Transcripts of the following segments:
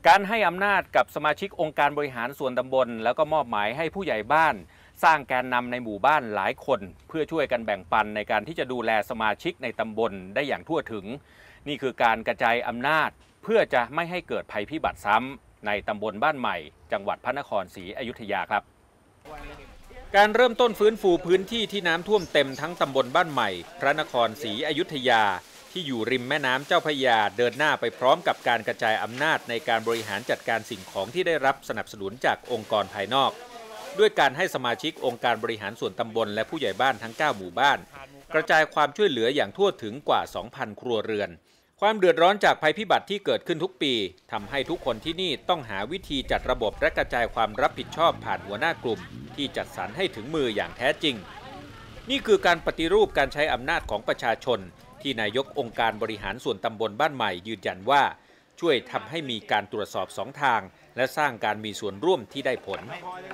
การให้อำนาจกับสมาชิกองค์การบริหารส่วนตำบลแล้วก็มอบหมายให้ผู้ใหญ่บ้านสร้างแกนนำในหมู่บ้านหลายคนเพื่อช่วยกันแบ่งปันในการที่จะดูแลสมาชิกในตำบลได้อย่างทั่วถึงนี่คือการกระจายอำนาจเพื่อจะไม่ให้เกิดภัยพิบัติซ้ำในตำบลบ้านใหม่จังหวัดพระนครศรีอยุธยาครับการเริ่มต้นฟื้นฟูพื้นที่ที่น้ำท่วมเต็มทั้งตำบลบ้านใหม่พระนครศรีอยุธยาที่อยู่ริมแม่น้ำเจ้าพระยาเดินหน้าไปพร้อมกับการกระจายอำนาจในการบริหารจัดการสิ่งของที่ได้รับสนับสนุนจากองค์กรภายนอกด้วยการให้สมาชิกองค์การบริหารส่วนตำบลและผู้ใหญ่บ้านทั้ง9หมู่บ้านกระจายความช่วยเหลืออย่างทั่วถึงกว่า 2,000 ครัวเรือนความเดือดร้อนจากภัยพิบัติที่เกิดขึ้นทุกปีทำให้ทุกคนที่นี่ต้องหาวิธีจัดระบบและกระจายความรับผิดชอบผ่านหัวหน้ากลุ่มที่จัดสรรให้ถึงมืออย่างแท้จริงนี่คือการปฏิรูปการใช้อำนาจของประชาชนที่นายกองค์การบริหารส่วนตำบลบ้านใหม่ยืนยันว่าช่วยทำให้มีการตรวจสอบ2ทางและสร้างการมีส่วนร่วมที่ได้ผล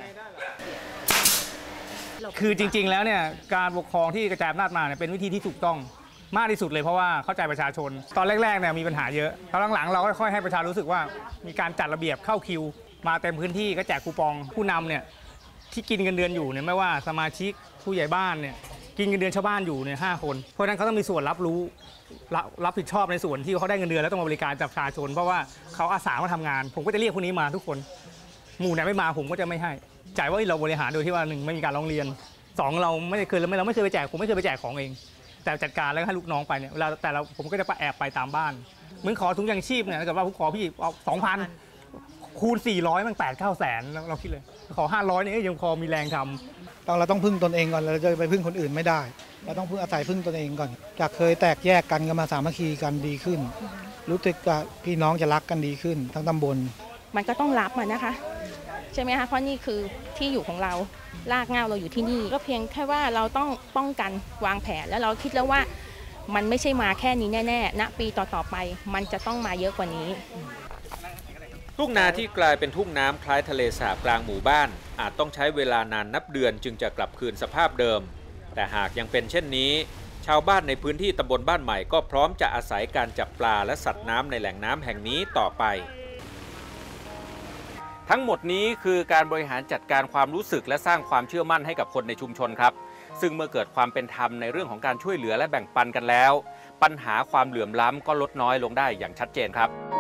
คือจริงๆแล้วเนี่ยการปกครองที่กระจายอำนาจมาเนี่ยเป็นวิธีที่ถูกต้องมากที่สุดเลยเพราะว่าเข้าใจประชาชนตอนแรกๆเนี่ยมีปัญหาเยอะตอนหลังๆเราค่อยๆให้ประชาชนรู้สึกว่ามีการจัดระเบียบเข้าคิวมาเต็มพื้นที่ก็แจกคูปองผู้นำเนี่ยที่กินเงินเดือนอยู่เนี่ยไม่ว่าสมาชิกผู้ใหญ่บ้านเนี่ยกินเงินเดือนชาวบ้านอยู่เนี่ย5 คนเพราะฉะนั้นเขาต้องมีส่วนรับผิดชอบในส่วนที่เขาได้เงินเดือนแล้วต้องมาบริการประชาชนเพราะว่าเขาอาสามาทำงานผมก็จะเรียกคนนี้มาทุกคนหมู่ไหนไม่มาผมก็จะไม่ให้จ่ายว่าเราบริหารโดยที่ว่า1ไม่มีการร้องเรียน2เราไม่เคยไปแจกผมไม่เคยไปแจกของเองแต่จัดการแล้วให้ลูกน้องไปเนี่ยเวลาแต่ผมก็จะแอบไปตามบ้านเหมือนขอถุงยางชีพเนี่ยถ้าเกิดว่าผมขอพี่เอา 2,000 คูณ 400มัน8-9 แสนเราคิดเลยขอ500เนี่ยยังพอมีแรงทำเราต้องพึ่งตนเองก่อนเราจะไปพึ่งคนอื่นไม่ได้เราต้องอาศัยพึ่งตนเองก่อนจากเคยแตกแยกกันก็มาสามัคคีกันดีขึ้นรู้สึกว่าพี่น้องจะรักกันดีขึ้นทั้งตำบลมันก็ต้องรับมันนะคะใช่ไหมคะเพราะนี่คือที่อยู่ของเรารากเหง้าเราอยู่ที่นี่ก็เพียงแค่ว่าเราต้องป้องกันวางแผนแล้วเราคิดแล้วว่ามันไม่ใช่มาแค่นี้แน่ๆณปีต่อๆไปมันจะต้องมาเยอะกว่านี้ทุ่งนาที่กลายเป็นทุ่งน้ำคล้ายทะเลสาบกลางหมู่บ้านอาจต้องใช้เวลานานนับเดือนจึงจะกลับคืนสภาพเดิมแต่หากยังเป็นเช่นนี้ชาวบ้านในพื้นที่ตำบลบ้านใหม่ก็พร้อมจะอาศัยการจับปลาและสัตว์น้ำในแหล่งน้ำแห่งนี้ต่อไปทั้งหมดนี้คือการบริหารจัดการความรู้สึกและสร้างความเชื่อมั่นให้กับคนในชุมชนครับซึ่งเมื่อเกิดความเป็นธรรมในเรื่องของการช่วยเหลือและแบ่งปันกันแล้วปัญหาความเหลื่อมล้ำก็ลดน้อยลงได้อย่างชัดเจนครับ